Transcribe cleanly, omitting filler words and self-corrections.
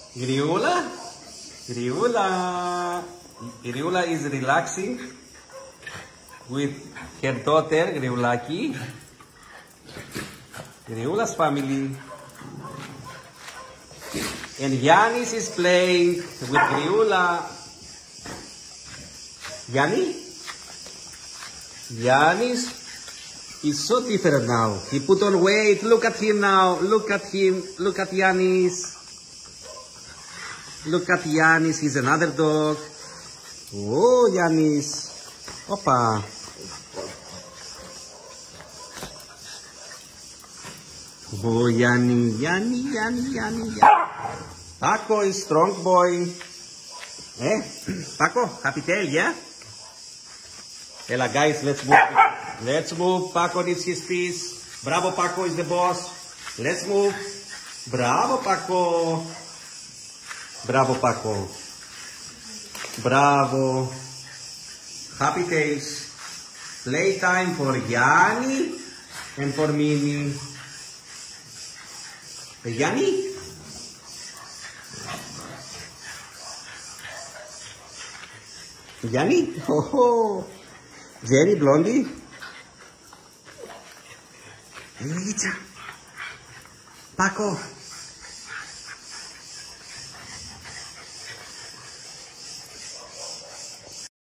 Griula. Griula. Griula is relaxing with her daughter, Griulaki. Griula's family. And Yanis is playing with Griula. Yanis is so different now. He put on weight. Look at him now. Look at him. Look at Yanis. Look at Yanis. He's another dog. Oh, Yanis. Opa. Oh, Yani. Paco is strong boy. Paco, happy tail, yeah? Ella, guys, let's move. Let's move. Paco needs his piece. Bravo, Paco is the boss. Let's move. Bravo, Paco. Bravo, Paco. Bravo. Happy tails. Playtime for Yani and for Mimi. Yani? Yani? Oh, Jenny Blondie. Paco.